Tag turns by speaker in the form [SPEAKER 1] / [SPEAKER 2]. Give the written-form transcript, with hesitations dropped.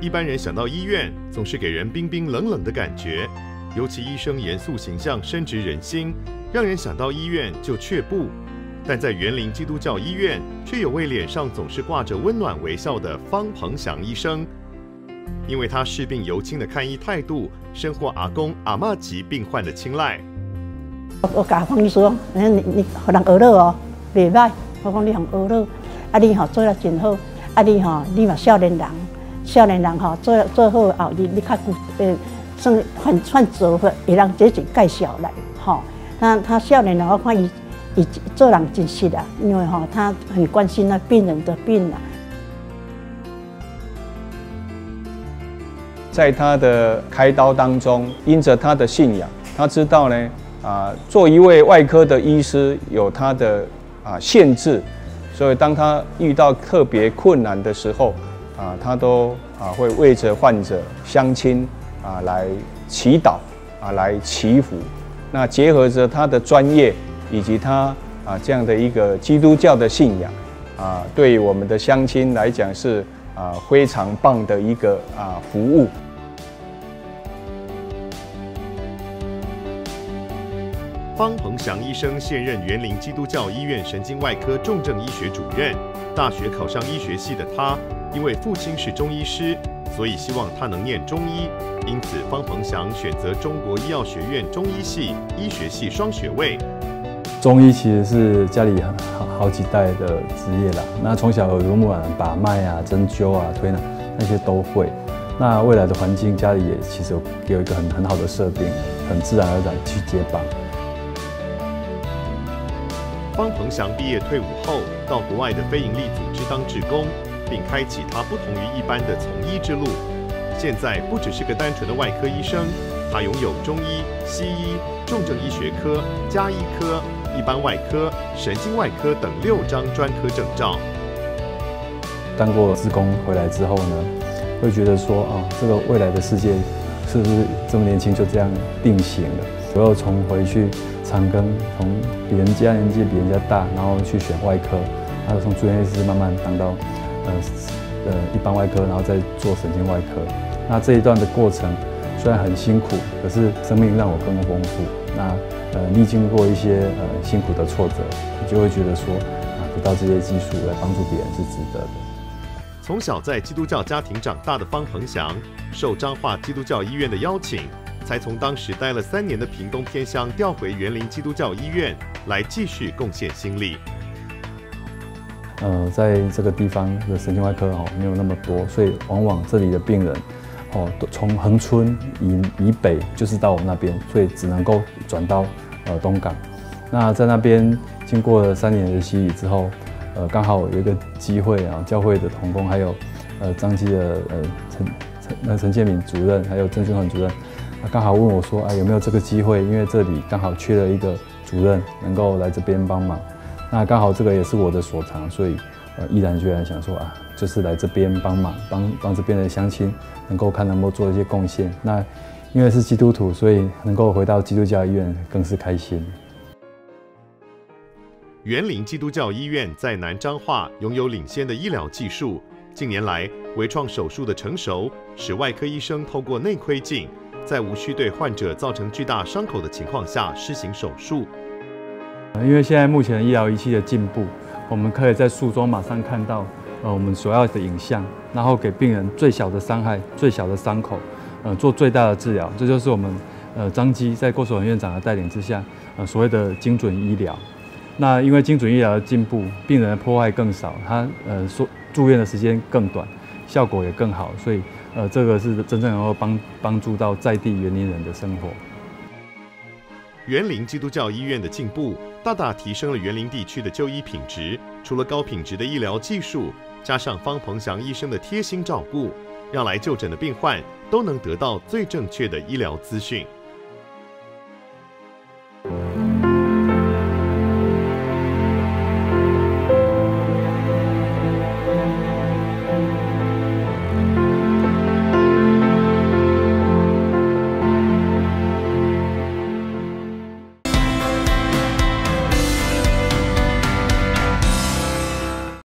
[SPEAKER 1] 一般人想到医院，总是给人冰冰冷冷的感觉，尤其医生严肃形象深植人心，让人想到医院就却步。但在园林基督教医院，却有位脸上总是挂着温暖微笑的方鹏翔医生。因为他视病犹亲的看医态度，深获阿公阿嬷级病患的青睐。
[SPEAKER 2] 我甲方医师讲，你互人学乐哦，袂歹。我讲你互学乐，啊你做得真好，啊你嘛少年人做好后，你较算做会让这种介绍来他少年人我看伊做人真实啊，因为他很关心那病人的病啊。
[SPEAKER 3] 在他的开刀当中，因着他的信仰，他知道呢，做一位外科的医师有他的限制，所以当他遇到特别困难的时候，他都会为着患者乡亲来祈祷来祈福。那结合着他的专业以及他这样的一个基督教的信仰对于我们的乡亲来讲是非常棒的一个服务。
[SPEAKER 1] 方鹏翔医生现任园林基督教医院神经外科重症医学主任。大学考上医学系的他，因为父亲是中医师，所以希望他能念中医。因此，方鹏翔选择中国医药学院中医系、医学系双学位。
[SPEAKER 4] 中医其实是家里好几代的职业啦。那从小耳濡目染，把脉针灸推拿那些都会。那未来的环境，家里也其实有一个很好的设定，很自然而然去接棒。
[SPEAKER 1] 方鹏翔毕业退伍后，到国外的非营利组织当志工，并开启他不同于一般的从医之路。现在不只是个单纯的外科医生，他拥有中医、西医、重症医学科、家医科、一般外科、神经外科等6张专科证照。
[SPEAKER 4] 当过志工回来之后呢，会觉得说这个未来的世界是不是这么年轻就这样定型了？我又重回去长庚，从比人家年纪比人家大，然后去选外科，然后从住院医师慢慢当到一般外科，然后再做神经外科。那这一段的过程虽然很辛苦，可是生命让我更丰富。那历经过一些辛苦的挫折，你就会觉得说得到这些技术来帮助别人是值得的。
[SPEAKER 1] 从小在基督教家庭长大的方鹏翔，受彰化基督教医院的邀请，才从当时待了3年的屏东偏乡调回园林基督教医院，来继续贡献心力。
[SPEAKER 4] 在这个地方的神经外科没有那么多，所以往往这里的病人从恒春以北就是到我们那边，所以只能够转到东港。那在那边经过了3年的洗礼之后，刚好有一个机会教会的同工还有彰基的陈建敏主任还有郑俊焕主任，刚好问我说有没有这个机会，因为这里刚好缺了一个主任能够来这边帮忙。那刚好这个也是我的所长，所以毅然决然想说就是来这边帮忙，帮这边的乡亲能够看能不能做一些贡献。那因为是基督徒，所以能够回到基督教医院更是开心。
[SPEAKER 1] 园林基督教医院在南彰化拥有领先的医疗技术。近年来，微创手术的成熟，使外科医生透过内窥镜，在无需对患者造成巨大伤口的情况下施行手术。
[SPEAKER 4] 因为现在目前医疗仪器的进步，我们可以在术中马上看到我们所要的影像，然后给病人最小的伤害、最小的伤口，做最大的治疗。这就是我们彰基在郭守仁院长的带领之下，所谓的精准医疗。那因为精准医疗的进步，病人的破坏更少，他住院的时间更短，效果也更好，所以这个是真正能够帮助到在地园林人的生活。
[SPEAKER 1] 园林基督教医院的进步，大大提升了园林地区的就医品质。除了高品质的医疗技术，加上方鹏翔医生的贴心照顾，让来就诊的病患都能得到最正确的医疗资讯。